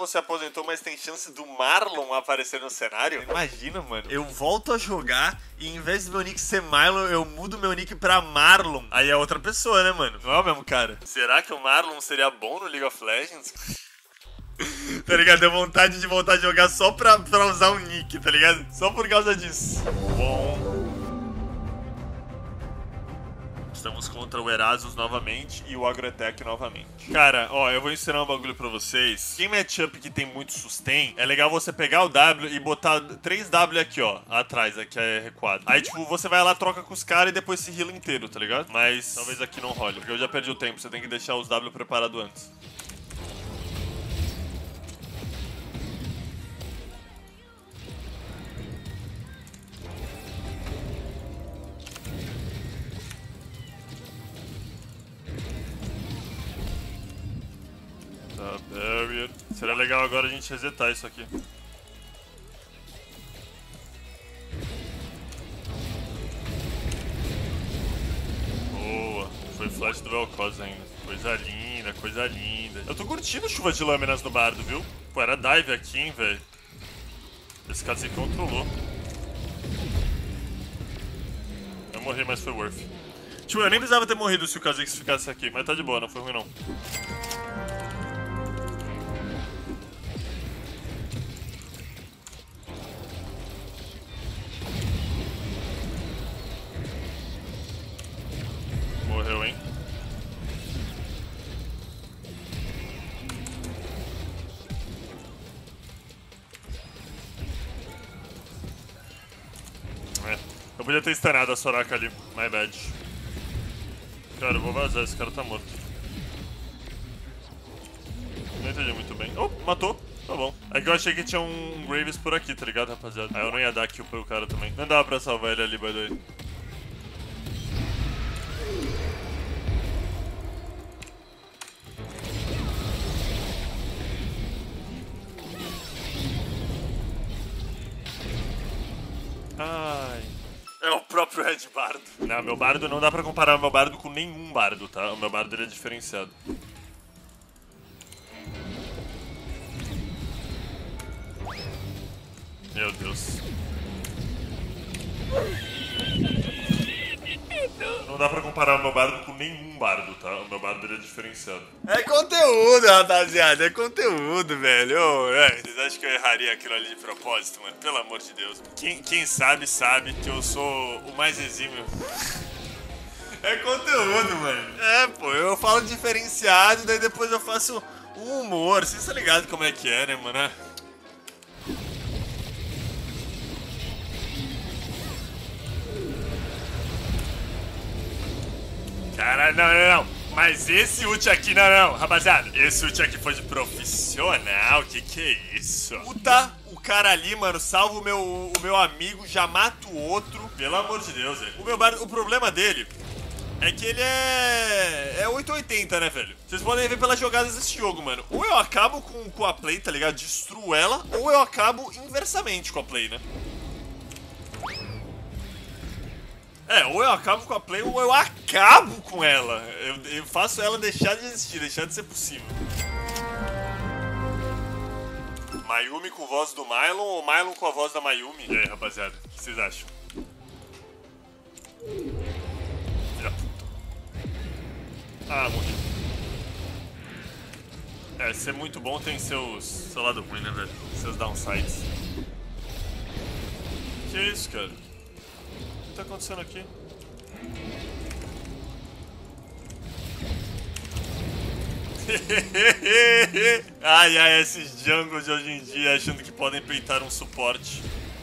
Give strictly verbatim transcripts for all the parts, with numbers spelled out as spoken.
você aposentou, mas tem chance do Marlon aparecer no cenário? Imagina, mano. Eu volto a jogar e em vez do meu nick ser Marlon, eu mudo meu nick pra Marlon. Aí é outra pessoa, né, mano? Não é o mesmo cara. Será que o Marlon seria bom no League of Legends? Tá ligado? Deu vontade de voltar a jogar só pra, pra usar o nick, tá ligado? Só por causa disso. Bom... Estamos contra o Erasus novamente e o Agrotech novamente. Cara, ó, eu vou ensinar um bagulho pra vocês. Em matchup que tem muito sustain, é legal você pegar o W e botar três W aqui, ó, atrás, aqui é recuado. Aí, tipo, você vai lá, troca com os caras e depois se heala inteiro, tá ligado? Mas talvez aqui não role, porque eu já perdi o tempo, você tem que deixar os W preparados antes. Tá, barrier. Seria legal agora a gente resetar isso aqui. Boa. Foi flash do Vel'Koz ainda. Coisa linda, coisa linda. Eu tô curtindo chuva de lâminas no bardo, viu? Pô, era dive aqui, hein, velho. Esse cara se controlou. Eu morri, mas foi worth. Tipo, eu nem precisava ter morrido se o Kha'Zix ficasse aqui, mas tá de boa, não foi ruim não. Morreu, hein? É, eu podia ter stunado a Soraka ali, my bad. Cara, eu vou vazar, esse cara tá morto. Não entendi muito bem. Oh, matou. Tá bom. É que eu achei que tinha um Graves por aqui, tá ligado, rapaziada? Aí eu não ia dar kill pro cara também. Não dava pra salvar ele ali, by the way. Ai... É o próprio Red Bardo. Não, meu bardo não dá pra comparar o meu bardo com nenhum bardo, tá? O meu bardo ele é diferenciado. Meu Deus. Não dá pra comparar o meu bardo com nenhum bardo, tá? O meu bardo ele é diferenciado. É conteúdo, rapaziada. É conteúdo, velho. Oh, é. Vocês acham que eu erraria aquilo ali de propósito, mano? Pelo amor de Deus. Quem, quem sabe, sabe que eu sou o mais exímio. É conteúdo, mano. É, pô. Eu falo diferenciado, daí depois eu faço um humor. Vocês estão ligados como é que é, né, mano? Caralho, não, não, não. Mas esse ult aqui, não, não, rapaziada. Esse ult aqui foi de profissional. Que que é isso? Puta, o cara ali, mano, salva o meu, o meu amigo, já mata o outro. Pelo amor de Deus, velho. O meu bar, o problema dele é que ele é... É oito oitenta, né, velho? Vocês podem ver pelas jogadas desse jogo, mano. Ou eu acabo com, com a play, tá ligado? Destruo ela. Ou eu acabo inversamente com a play, né? É, ou eu acabo com a play, ou eu acabo com ela. Eu, eu faço ela deixar de existir, deixar de ser possível. Mayumi com voz do Mylon ou Mylon com a voz da Mayumi? E aí, rapaziada, o que vocês acham? Já. Ah, morri. É, ser muito bom tem seus... seu lado ruim, né, velho? Seus downsides. Que isso, cara? O que tá acontecendo aqui? Ai, ai, esses jungles de hoje em dia achando que podem peitar um suporte.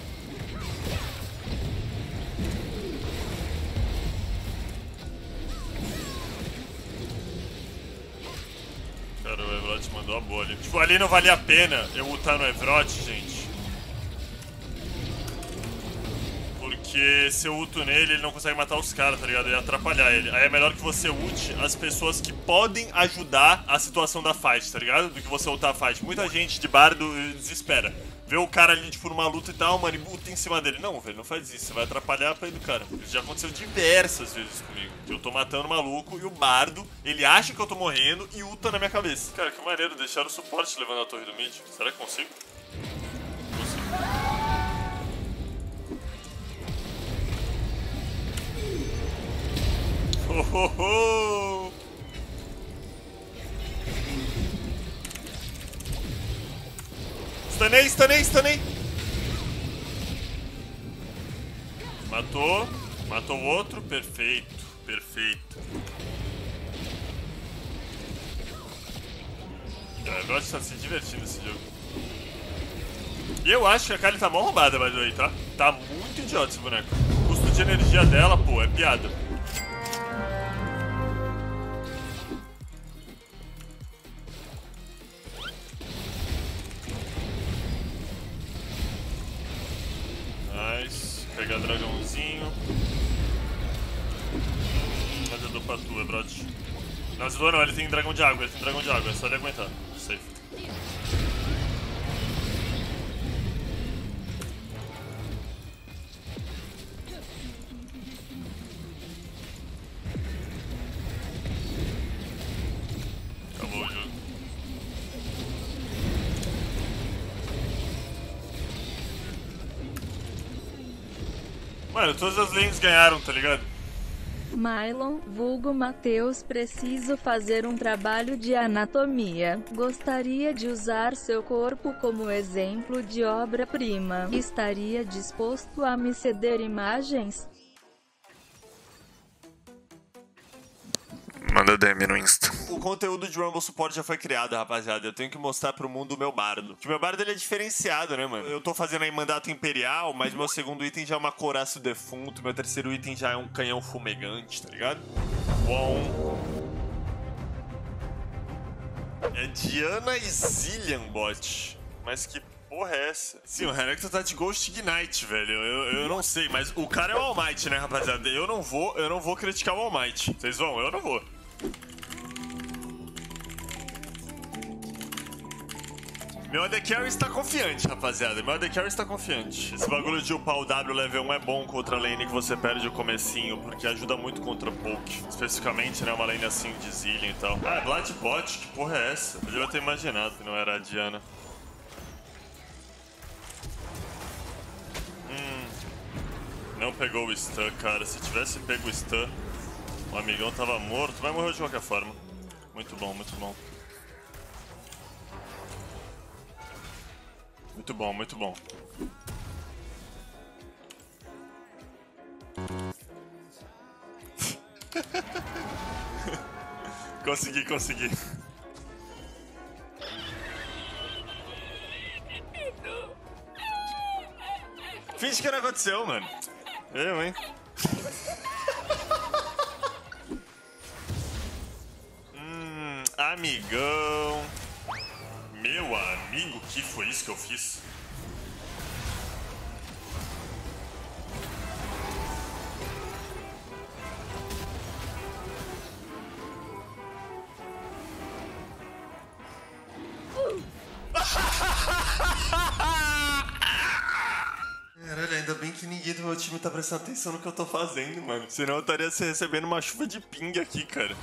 Cara, o Evrot mandou a boa ali. Tipo, ali não valia a pena eu ultar no Evrot, gente. Porque se eu ulto nele, ele não consegue matar os caras, tá ligado? E atrapalhar ele. Aí é melhor que você ute as pessoas que podem ajudar a situação da fight, tá ligado? Do que você ultar a fight. Muita gente de bardo desespera. Vê o cara ali, tipo, numa luta e tal, mano, e luta em cima dele. Não, velho, não faz isso. Você vai atrapalhar a play do cara. Isso já aconteceu diversas vezes comigo. Que eu tô matando o maluco e o bardo, ele acha que eu tô morrendo e ulta na minha cabeça. Cara, que maneiro deixar o suporte levando a torre do mid. Será que consigo? Consigo. Oh, oh, oh. Stunei, stunei, stunei. Matou. Matou o outro. Perfeito. Perfeito. Eu gosto de estar se divertindo nesse jogo. E eu acho que a Kali tá mal roubada, by the way, tá? Tá muito idiota esse boneco. O custo de energia dela, pô, é piada. Nice. Pegar dragãozinho. Mas eu dou pra tu, é brot. Não, se não, ele tem dragão de água, ele tem dragão de água, é só ele aguentar. Safe. Acabou o jogo. Mano, todas as lanes ganharam, tá ligado? Mylon, vulgo Matheus, preciso fazer um trabalho de anatomia. Gostaria de usar seu corpo como exemplo de obra-prima. Estaria disposto a me ceder imagens? Manda D M no Insta. O conteúdo de Rumble Support já foi criado, rapaziada. Eu tenho que mostrar pro mundo o meu bardo. Que meu bardo ele é diferenciado, né, mano? Eu tô fazendo aí mandato imperial, mas meu segundo item já é uma coraça defunto. Meu terceiro item já é um canhão fumegante, tá ligado? Bom. É Diana e Zillian bot. Mas que porra é essa? Sim, o Renekton tá de Ghost Ignite, velho. Eu, eu não sei, mas o cara é o All Might, né, rapaziada? Eu não vou, eu não vou criticar o All Might. Vocês vão? Eu não vou. Meu A D Carry está confiante, rapaziada. Meu A D Carry está confiante. Esse bagulho de upar o W level um é bom contra a lane que você perde o comecinho, porque ajuda muito contra poke. Especificamente, né, uma lane assim de Zillion e tal. Ah, Vlad bot? Que porra é essa? Eu devia ter imaginado que não era a Diana. Hum, não pegou o stun, cara. Se tivesse pego o stun, o amigão tava morto, mas morreu de qualquer forma. Muito bom, muito bom. Muito bom, muito bom. Consegui, consegui. Finge que não aconteceu, mano. Eu, hein? hum, amigão. Meu amigo, que foi isso que eu fiz? Caralho, ainda bem que ninguém do meu time tá prestando atenção no que eu tô fazendo, mano. Senão eu estaria recebendo uma chuva de ping aqui, cara.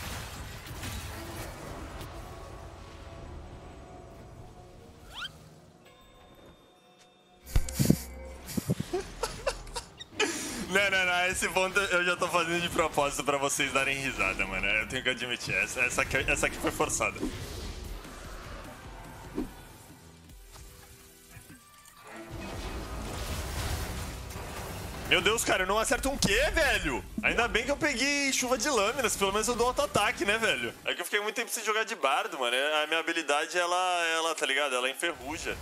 Não, não, não, esse ponto eu já tô fazendo de propósito pra vocês darem risada, mano. Eu tenho que admitir, essa, essa, aqui, essa aqui foi forçada. Meu Deus, cara, eu não acerto um quê, velho? Ainda bem que eu peguei chuva de lâminas, pelo menos eu dou auto-ataque, né, velho? É que eu fiquei muito tempo sem jogar de bardo, mano. A minha habilidade, ela, ela, tá ligado? Ela enferruja.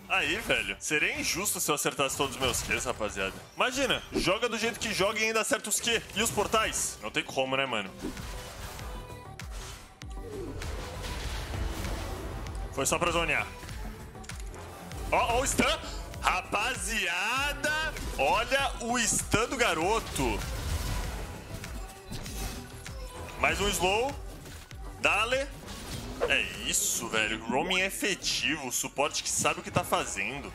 Aí, velho, seria injusto se eu acertasse todos os meus Qs, rapaziada. Imagina, joga do jeito que joga e ainda acerta os Q. E os portais? Não tem como, né, mano? Foi só pra zonear. Ó, ó o stun. Rapaziada, olha o stun do garoto. Mais um slow. Dale. É isso, velho. Roaming é efetivo. Suporte que sabe o que tá fazendo.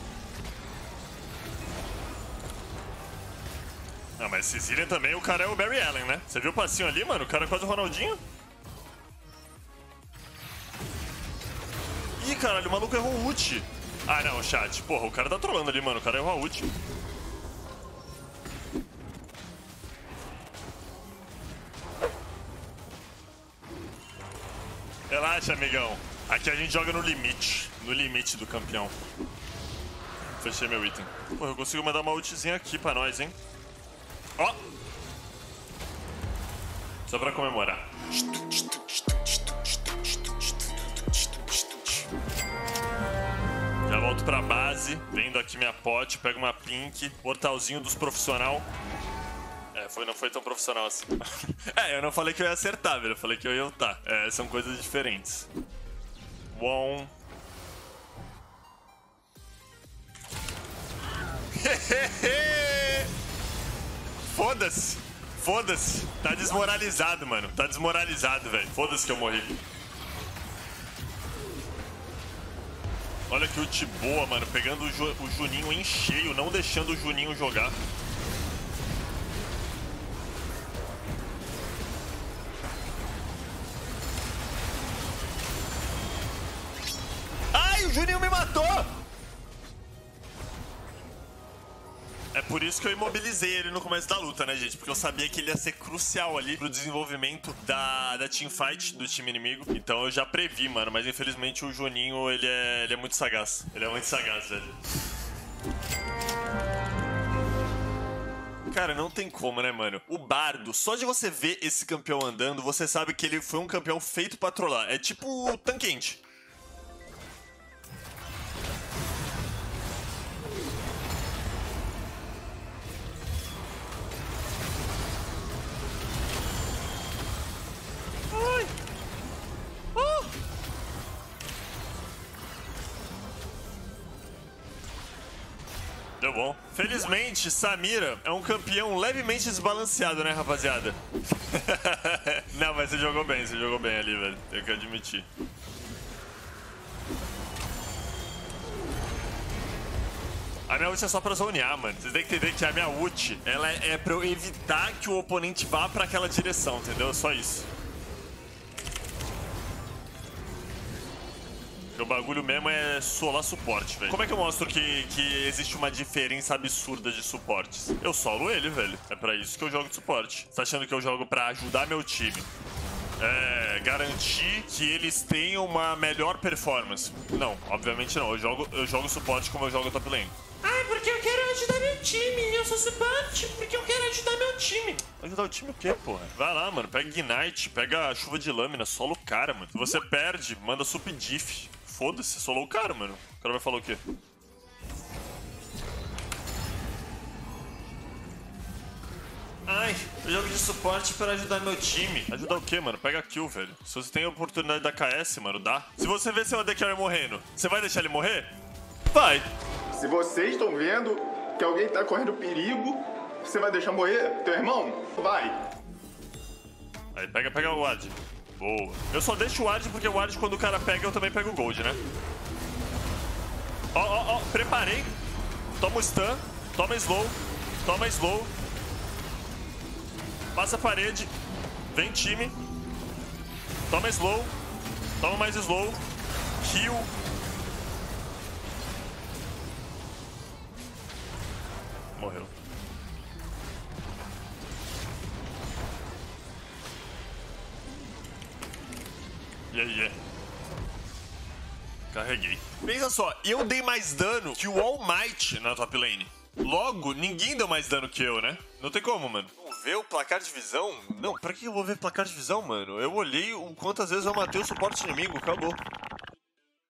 Ah, mas esse Zilean também, o cara é o Barry Allen, né? Você viu o passinho ali, mano? O cara é quase o Ronaldinho. Ih, caralho, o maluco errou o ult. Ah, não, chat. Porra, o cara tá trolando ali, mano. O cara errou a ult. Relaxa, amigão. Aqui a gente joga no limite. No limite do campeão. Fechei meu item. Pô, eu consigo mandar uma ultzinha aqui pra nós, hein? Ó! Só pra comemorar. Já volto pra base. Vendo aqui minha pot. Pego uma pink. Portalzinho dos profissional. É, foi, não foi tão profissional assim. É, eu não falei que eu ia acertar, velho. Eu falei que eu ia ultar. É, são coisas diferentes. Bom. Foda-se. Foda-se. Tá desmoralizado, mano. Tá desmoralizado, velho. Foda-se que eu morri. Olha que ult boa, mano. Pegando o, Ju, o Juninho em cheio. Não deixando o Juninho jogar. O Juninho me matou! É por isso que eu imobilizei ele no começo da luta, né, gente? Porque eu sabia que ele ia ser crucial ali pro desenvolvimento da, da teamfight do time inimigo. Então eu já previ, mano. Mas infelizmente o Juninho, ele é, ele é muito sagaz. Ele é muito sagaz, velho. Cara, não tem como, né, mano? O Bardo, só de você ver esse campeão andando, você sabe que ele foi um campeão feito pra trollar. É tipo o Tanquente. Deu bom. Felizmente, Samira é um campeão levemente desbalanceado, né, rapaziada? Não, mas você jogou bem, você jogou bem ali, velho. Tenho que admitir. A minha ult é só pra zonear, mano. Vocês têm que entender que a minha ult, ela é pra eu evitar que o oponente vá pra aquela direção, entendeu? Só isso. O bagulho mesmo é solar suporte, velho. Como é que eu mostro que, que existe uma diferença absurda de suportes? Eu solo ele, velho. É pra isso que eu jogo de suporte. Você tá achando que eu jogo pra ajudar meu time? É, garantir que eles tenham uma melhor performance? Não, obviamente não. Eu jogo, eu jogo suporte como eu jogo top lane. Ai, porque eu quero ajudar meu time. Eu sou suporte porque eu quero ajudar meu time. Ajudar o time o quê, porra? Vai lá, mano. Pega Ignite, pega a chuva de lâmina, solo o cara, mano. Se você perde, manda sup diff. Foda-se, solou o cara, mano. O cara vai falar o quê? Ai, eu jogo de suporte para ajudar meu time. Ajudar o quê, mano? Pega kill, velho. Se você tem a oportunidade da K S, mano, dá. Se você vê seu A D Carry morrendo, você vai deixar ele morrer? Vai. Se vocês estão vendo que alguém tá correndo perigo, você vai deixar morrer teu irmão? Vai. Aí, pega, pega o Ward. Boa. Eu só deixo o Ward porque o Ward, quando o cara pega, eu também pego o Gold, né? Ó, ó, ó. Preparei. Toma o stun. Toma slow. Toma slow. Passa a parede. Vem time. Toma slow. Toma mais slow. Kill. Morreu. E aí, é. Carreguei. Pensa só, eu dei mais dano que o All Might na top lane. Logo, ninguém deu mais dano que eu, né? Não tem como, mano. Vamos ver o placar de visão? Não, pra que eu vou ver placar de visão, mano? Eu olhei o quantas vezes eu matei o suporte inimigo, acabou.